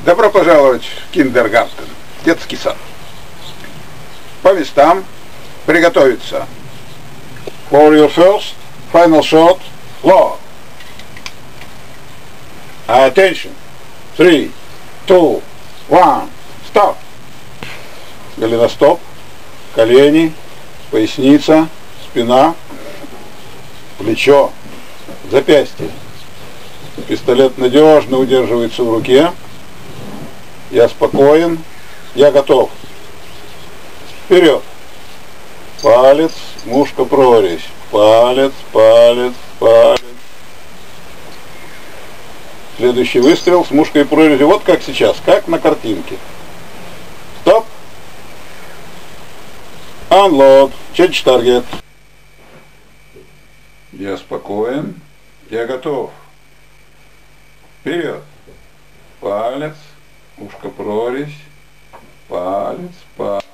Добро пожаловать в киндергартен, детский сад. По местам приготовиться. For your first, final shot, load. Attention. 3, 2, 1, stop. Голеностоп, колени, поясница, спина, плечо, запястье. Пистолет надежно удерживается в руке. Я спокоен, я готов. Вперед. Палец, мушка, прорезь. Палец, палец, палец. Следующий выстрел с мушкой и прорезью. Вот как сейчас, как на картинке. Стоп. Unload. Change target. Я спокоен, я готов. Вперед. Палец, ушко, прорезь, палец, палец.